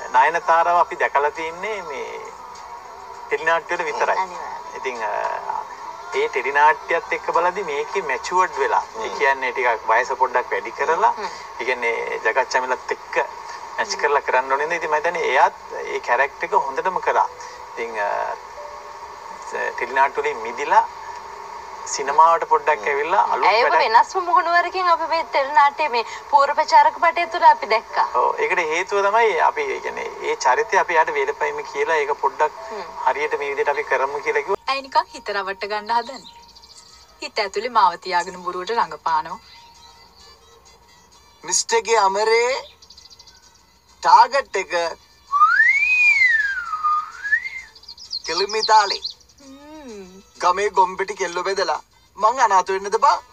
නයනතාරව අපි දැකලා තින්නේ මේ ටෙලිනාට්‍ය වල විතරයි. ඉතින් ඒ ටෙලිනාට්‍යයත් එක්ක බලද්දි මේකේ මැචුවර්ඩ් වෙලා. ඒ කියන්නේ ටිකක් වයස පොඩ්ඩක් වැඩි කරලා, ඒ කියන්නේ ජගත් චමිලත් එක්ක මැච් කරලා කරන්න ඕනේ නේද? ඉතින් මම හිතන්නේ එයාත් ඒ කැරක්ටර් එක හොඳටම කළා. ඉතින් ටෙලිනාට්‍ය වලින් මිදිලා සිනමාවට පොඩ්ඩක් ඇවිල්ලා අලුත් වැඩ වෙනස්ම මුහුණුවරකින් අපි මේ ටෙලිනාට්‍ය මේ පූර්ව ප්‍රචාරක පටය තුළ අපි දැක්කා. ඔව් ඒකට හේතුව තමයි අපි කියන්නේ ඒ චරිතය අපි යාට වේලපයිම කියලා ඒක පොඩ්ඩක් හරියට මේ විදිහට අපි කරමු කියලා කිව්වා. ඇයි නිකන් හිත රවට්ට ගන්න හදන්නේ? හිත ඇතුලේ මාව තියාගෙන බොරුවට රඟපානවා. මිස්ටර්ගේ අමරේ ටාගට් එක කෙලිමිතාලේ. ගමේ ගොම්පෙටි කෙල්ල බෙදලා මං අනාථ වෙන්නද බා?